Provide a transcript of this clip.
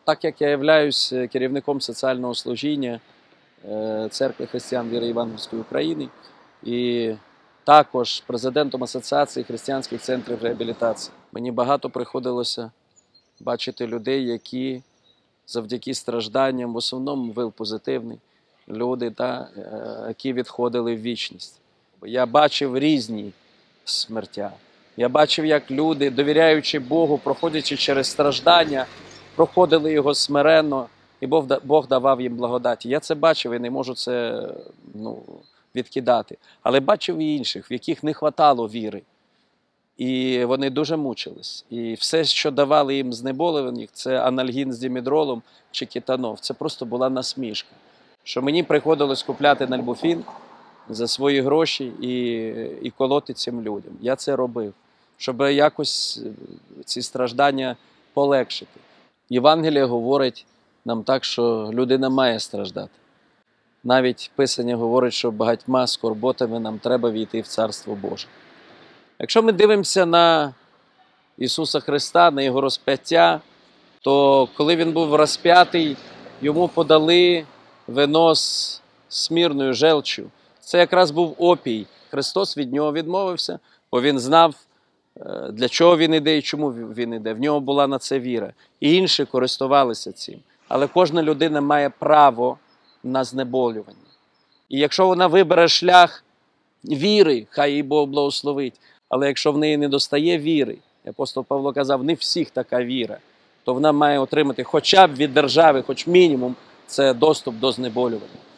Так як я являюсь керівником соціального служіння Церкви християн віри Євангельської України і також президентом Асоціації християнських центрів реабілітації, мені багато приходилося бачити людей, які завдяки стражданням, в основному ВІЛ-позитивні люди, які відходили в вічність. Я бачив різні смертя. Я бачив, як люди, довіряючи Богу, проходячи через страждання, проходили його смиренно, і Бог давав їм благодаті. Я це бачив і не можу це відкидати. Але бачив і інших, в яких не хватало віри. І вони дуже мучились. І все, що давали їм знеболюваних, це анальгін з димедролом чи кетанов. Це просто була насмішка. Що мені приходилось купляти нальбуфін за свої гроші і колоти цим людям. Я це робив, щоб якось ці страждання полегшити. Євангеліє говорить нам так, що людина має страждати. Навіть Писання говорить, що багатьма скорботами нам треба війти в Царство Боже. Якщо ми дивимося на Ісуса Христа, на Його розп'яття, то коли Він був розп'ятий, Йому подали вино з смірною желчю. Це якраз був опій. Христос від нього відмовився, бо Він знав, для чого Він іде і чому Він іде. В нього була на це віра. І інші користувалися цим. Але кожна людина має право на знеболювання. І якщо вона вибере шлях віри, хай їй Бог благословить, але якщо в неї не достає віри, апостол Павло казав, не всіх така віра, то вона має отримати хоча б від держави, хоч мінімум, це доступ до знеболювання.